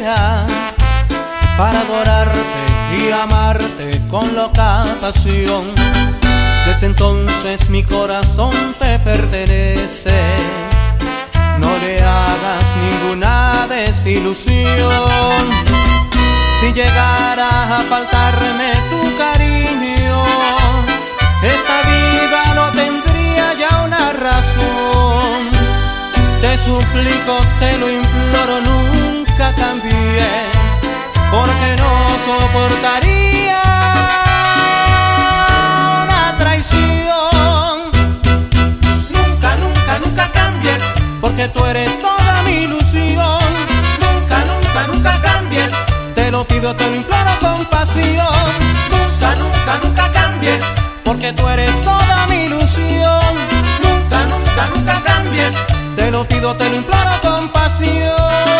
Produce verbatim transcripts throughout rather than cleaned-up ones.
conociera, para adorarte y amarte con loca pasión. Desde entonces mi corazón te pertenece, no le hagas ninguna desilusión. Si llegara a faltarme tu cariño, esta vida no tendría ya una razón. Te suplico, te lo imploro, nunca cambies, porque no soportaría una traición. Nunca, nunca, nunca cambies, porque tú eres toda mi ilusión. Nunca, nunca, nunca cambies, te lo pido, te lo imploro con pasión. Nunca, nunca, nunca cambies, porque tú eres toda mi ilusión. Nunca, nunca, nunca cambies, te lo pido, te lo imploro con pasión.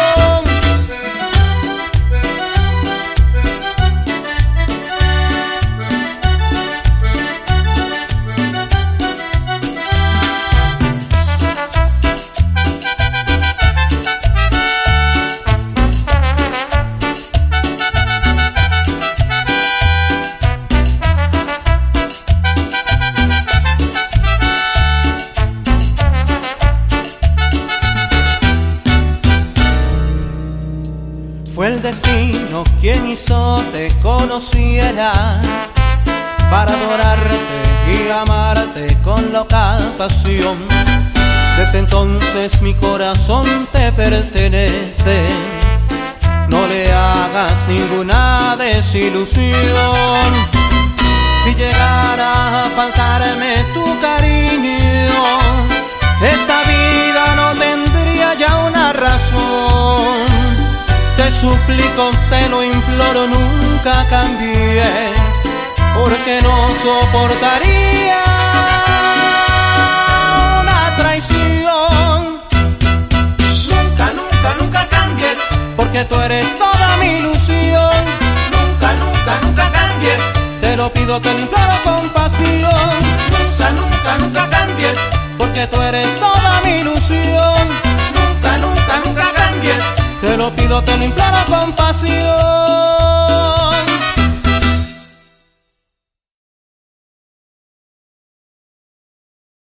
Fue el destino quien hizo te conociera, para adorarte y amarte con loca pasión. Desde entonces mi corazón te pertenece, no le hagas ninguna desilusión. Si llegara a faltarme tu cariño, esta vida no tendría ya una razón. Te suplico, te lo imploro, nunca cambies, porque no soportaría una traición. Nunca, nunca, nunca cambies, porque tú eres toda mi ilusión. Nunca, nunca, nunca cambies, te lo pido, te lo imploro con pasión. Nunca, nunca, nunca cambies, porque tú eres toda mi ilusión. Nunca, nunca, nunca cambies, te lo pido, te lo imploro con pasión.